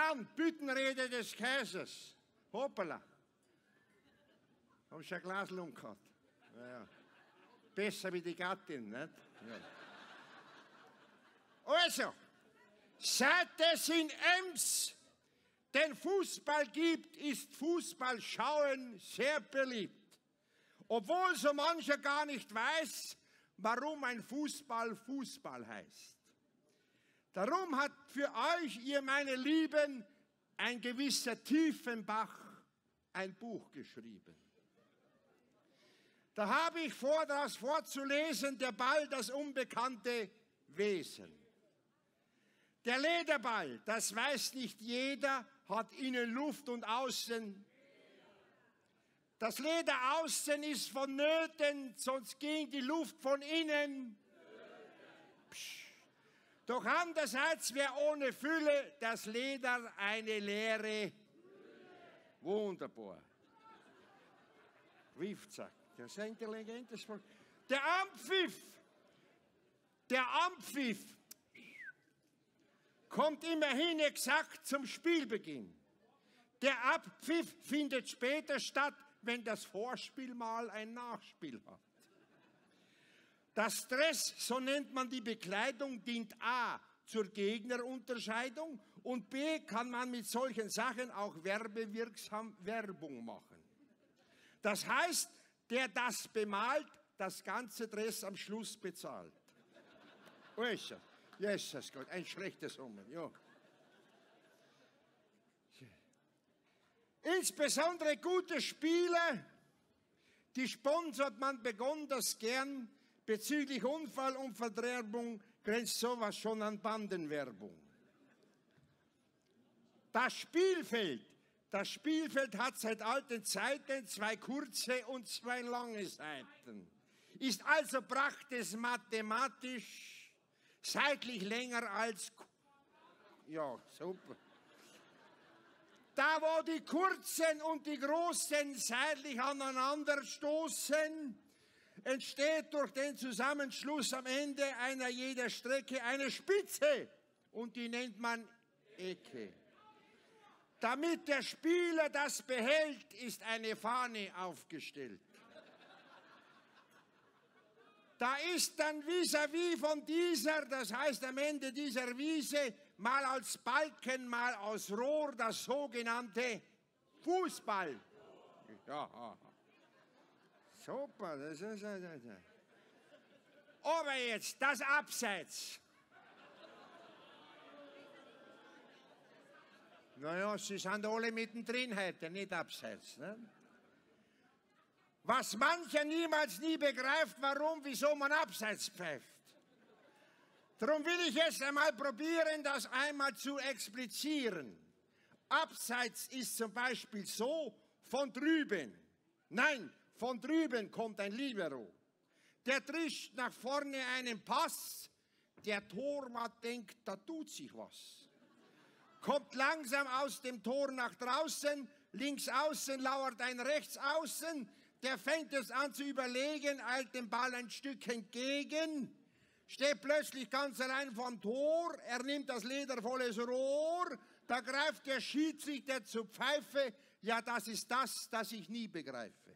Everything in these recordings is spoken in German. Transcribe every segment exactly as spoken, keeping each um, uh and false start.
an, Büttenrede des Kaisers. Hoppala. Hab schon ein Glas Lung gehabt. Ja, ja. Besser wie die Gattin, nicht? Ja. Also, seit es in Ems den Fußball gibt, ist Fußballschauen sehr beliebt. Obwohl so mancher gar nicht weiß, warum ein Fußball Fußball heißt. Darum hat für euch, ihr meine Lieben, ein gewisser Tiefenbach ein Buch geschrieben. Da habe ich vor, daraus vorzulesen, der Ball, das unbekannte Wesen. Der Lederball, das weiß nicht jeder, hat innen Luft und außen. Das Leder außen ist vonnöten, sonst ging die Luft von innen. Psch. Doch andererseits wäre ohne Fülle das Leder eine leere. Wunderbar. Riefzack, der ist ein intelligentes Volk. Der Ampfiff, der Ampfiff kommt immerhin exakt zum Spielbeginn. Der Abpfiff findet später statt, wenn das Vorspiel mal ein Nachspiel hat. Das Stress, so nennt man die Bekleidung, dient A zur Gegnerunterscheidung und B kann man mit solchen Sachen auch werbewirksam Werbung machen. Das heißt, der das bemalt, das ganze Dress am Schluss bezahlt. Oh, ist das? Jesus Gott, ein schlechtes Omen, ja. Insbesondere gute Spiele, die sponsert man besonders gern. Bezüglich Unfall und Verderbung grenzt sowas schon an Bandenwerbung. Das Spielfeld, das Spielfeld hat seit alten Zeiten zwei kurze und zwei lange Seiten. Ist also praktisch mathematisch seitlich länger als... Ja, super. Da, wo die kurzen und die großen seitlich aneinander stoßen, entsteht durch den Zusammenschluss am Ende einer jeder Strecke eine Spitze und die nennt man Ecke. Damit der Spieler das behält, ist eine Fahne aufgestellt. Da ist dann vis-à-vis von dieser, das heißt am Ende dieser Wiese, mal als Balken, mal aus Rohr, das sogenannte Fußball. Ja, super. Das ist, das ist. Aber jetzt das Abseits. Naja, Sie sind alle mittendrin heute, nicht abseits. Ne? Was mancher niemals nie begreift, warum, wieso man abseits pfeift. Darum will ich jetzt einmal probieren, das einmal zu explizieren. Abseits ist zum Beispiel so, von drüben. Nein, von drüben kommt ein Libero. Der trischt nach vorne einen Pass. Der Torwart denkt, da tut sich was. Kommt langsam aus dem Tor nach draußen. Links außen lauert ein rechts außen. Der fängt es an zu überlegen, eilt dem Ball ein Stück entgegen. Steht plötzlich ganz allein vom Tor, er nimmt das ledervolles Rohr, da greift der Schiedsrichter zur Pfeife. Ja, das ist das, das ich nie begreife.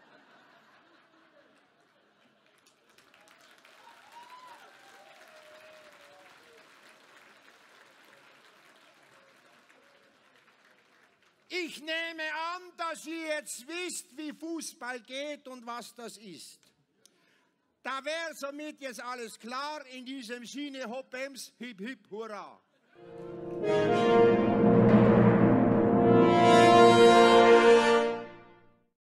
Ich nehme an, dass ihr jetzt wisst, wie Fußball geht und was das ist. Da wäre somit jetzt alles klar. In diesem Sinne, Hoppems, hip hip hurra.